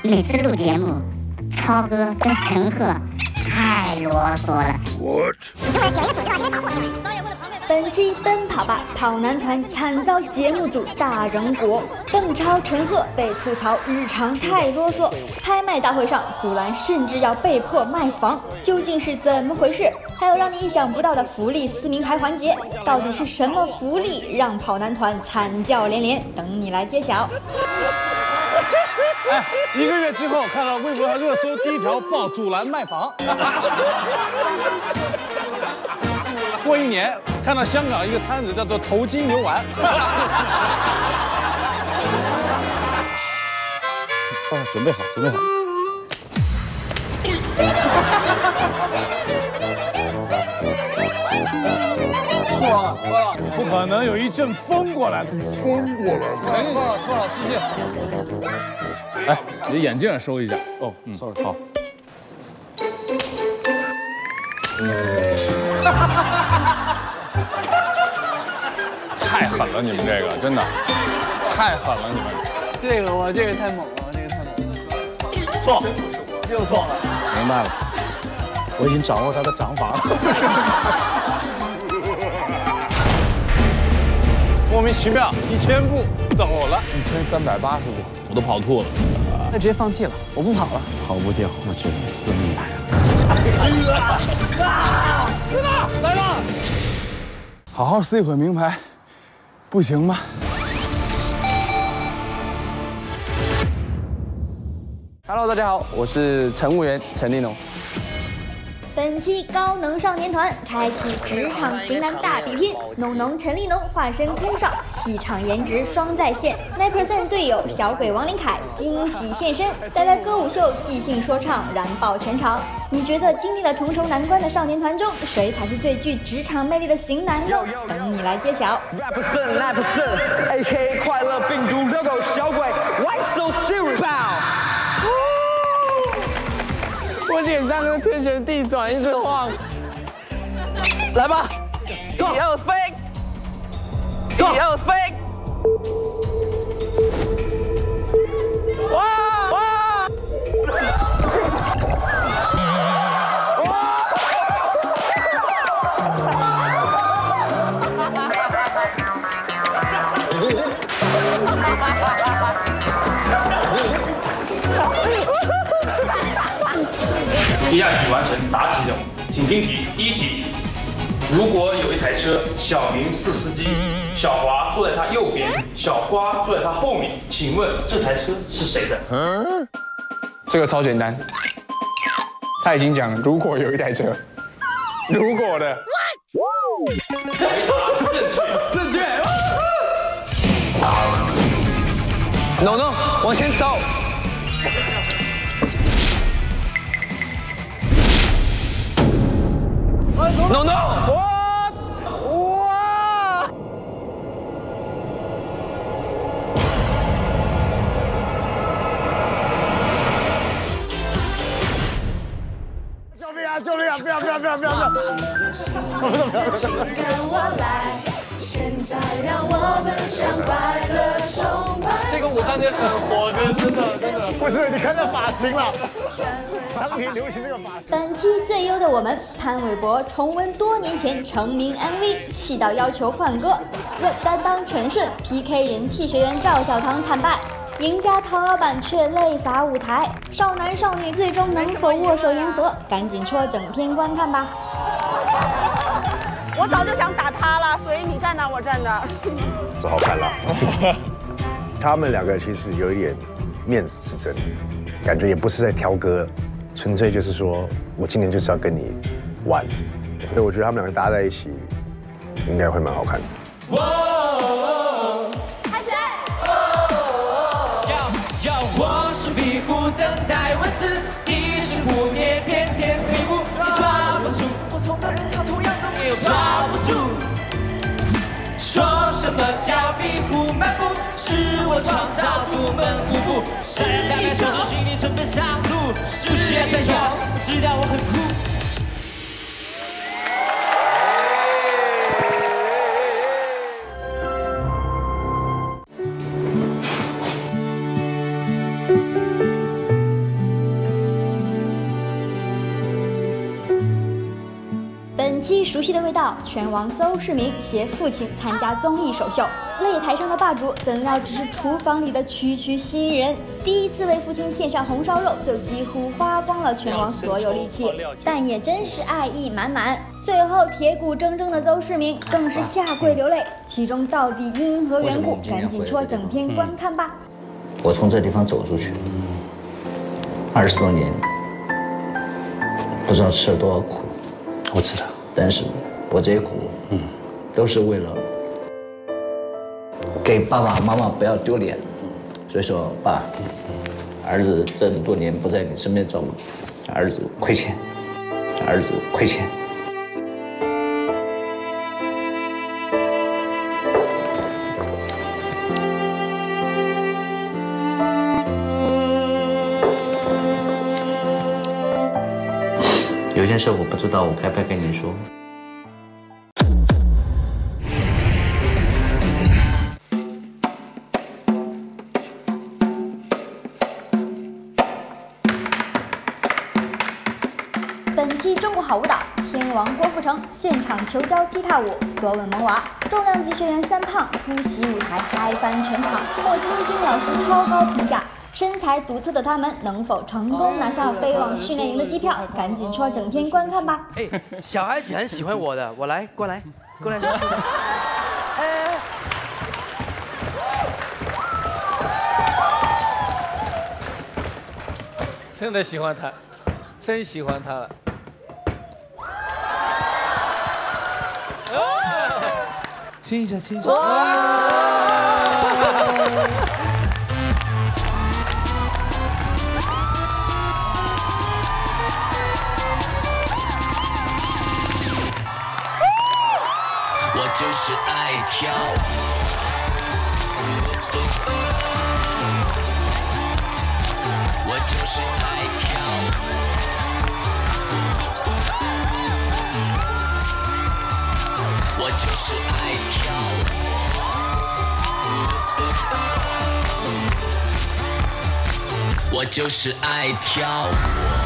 每次录节目，超哥跟陈赫太啰嗦了。 本期《奔跑吧跑男团》惨遭节目组大扔锅，邓超、陈赫被吐槽日常太啰嗦，拍卖大会上祖蓝甚至要被迫卖房，究竟是怎么回事？还有让你意想不到的福利撕名牌环节，到底是什么福利让跑男团惨叫连连？等你来揭晓。 哎，1个月之后看到微博上热搜第一条报祖蓝卖房。过1年看到香港一个摊子叫做头金牛丸。准备好，准备好。错了，不可能有一阵风过来的，风过来的。错了，继续。哎，你的眼镜也收一下。哦，sorry， 好。太狠了，你们这个真的太狠了，你们。 这个太猛了，这个太猛了。 错， 又错了。 明白了，我已经掌握他的掌法了。莫名其妙1000步走了1380步，我都跑吐了。 那直接放弃了，我不跑了。 跑不掉，我只能撕名牌。来了，好好撕一会名牌，不行吗 ？Hello， 大家好，我是乘务员陈立农。 本期高能少年团开启职场型男大比拼，农农陈立农化身空少，气场颜值双在线。9% 队友小鬼王林凯惊喜现身，带来歌舞秀即兴说唱燃爆全场。你觉得经历了重重难关的少年团中，谁才是最具职场魅力的型男呢？等你来揭晓。 AKA 快乐病毒logo 小鬼 ，Why so serious？ 我脸上跟天旋地转，一直晃。 来吧，走，2飞，走，2飞。哇！ 接下去完成答题任务，请听题。第一题：如果有一台车，小明是司机，小华坐在他右边，小花坐在他后面，请问这台车是谁的？ 这个超简单，他已经讲如果有一台车，如果的。 正确。 No， 往前走。No！ 哇！ 救命啊！救命啊！不要！ 这个我当年很火的，真的。 不是，你看这发型了，当年流行这个发型。 本期最优的我们，潘玮柏重温多年前成名 MV， 气到要求换歌。rap 担当陈顺 PK 人气学员赵小棠惨败，赢家陶老板却泪洒舞台。少男少女最终能否握手言和？赶紧戳整篇观看吧。 我早就想打他了，所以你站哪我站哪。 这好看了。他们2个其实有一点面子是真的，感觉也不是在挑歌，纯粹就是说我今年就是要跟你玩，所以我觉得他们2个搭在一起应该会蛮好看的。 开起来！ 我是壁虎，等待蚊子，你是蝴蝶，翩翩飞舞，你抓不住。不同的人跳同样的舞，又抓不住。说什么叫壁虎漫步？是我创造独门舞步，是一种心里准备上路，不需要再用，知道我很酷。 熟悉的味道，拳王邹市明携父亲参加综艺首秀，擂台上的霸主怎料只是厨房里的区新人。第一次为父亲献上红烧肉，就几乎花光了拳王所有力气，但也真是爱意满满。最后铁骨铮铮的邹市明更是下跪流泪，其中到底因何缘故？赶紧戳整片观看吧。 我从这地方走出去，20多年，不知道吃了多少苦。 我知道， 但是我这些苦，都是为了给爸爸妈妈不要丢脸。所以说，爸，儿子这么多年不在你身边照顾，儿子亏欠，儿子亏欠。有件事我不知道，我该不该跟你说？ 本期中国好舞蹈，天王郭富城现场求教踢踏舞，索吻萌娃，重量级学员3胖突袭舞台，嗨翻全场，获金星老师超高评价。身材独特的他们能否成功拿下飞往训练营的机票？赶紧戳整天观看吧！ 哎，小孩子很喜欢我的，我来，过来。哎， 真的喜欢他，真喜欢他了。亲一下，亲一下。 我就是爱跳，我就是爱跳，我就是爱跳，我就是爱跳。